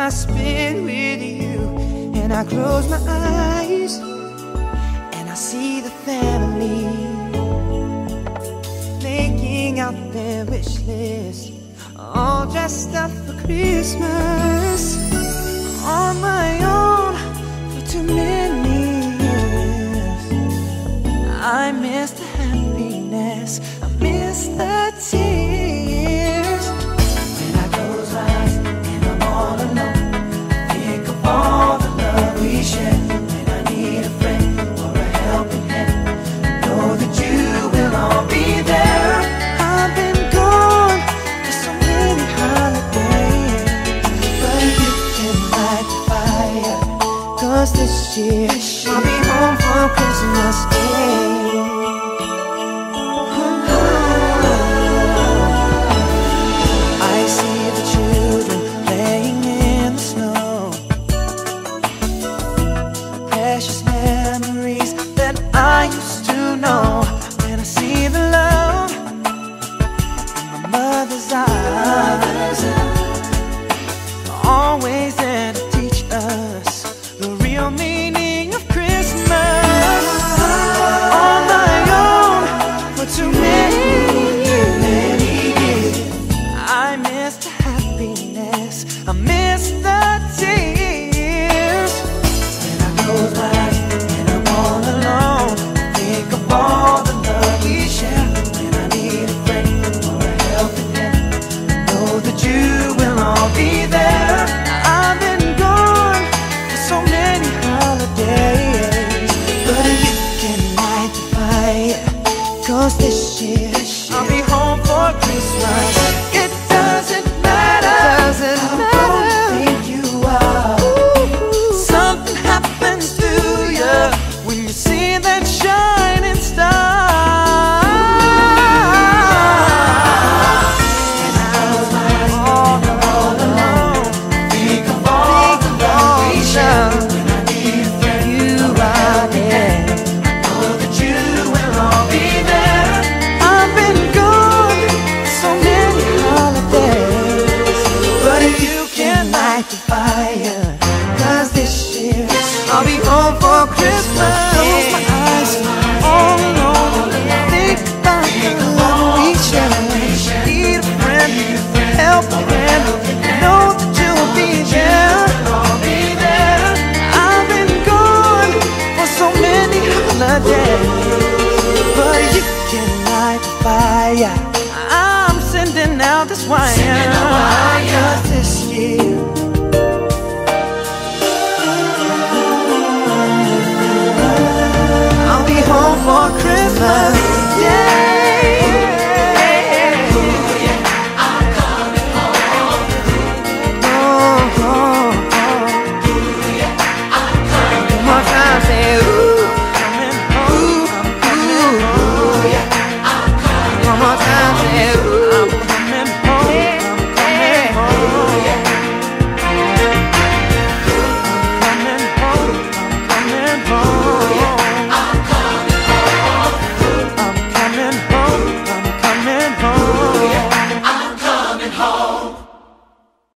I spend with you. And I close my eyes and I see the family making out their wish list, all dressed up for Christmas. On my own for too many years, I miss the happiness, I miss the tears. When I close my eyes and I'm all alone, I think of all the love we shared. When I need a friend or a helping hand, I know that you will all be there. I've been gone for so many holidays, but you can light the fire, 'cause this year I'll be home for Christmas Day. I see the children playing in the snow, precious memories that I used to know. When I see the love in my mother's eyes, always there to teach us the real meaning of Christmas. On my own for too many years, I miss the happiness, I miss the tears. When I close my eyes and I'm all alone, I think of all the love we share. When I need a friend or a helping hand, I know that you will all be there. I've been gone for so many holidays, but you can light the fire, 'cause this year I'll be home for Christmas. It doesn't matter how old you think you are. Something happens to you when you see that shining star. And I close my eyes and I'm all alone, think of all the love we share. When I need a friend, you are there. I know that you will all be there. I've been gone so many holidays, but you can light the fire.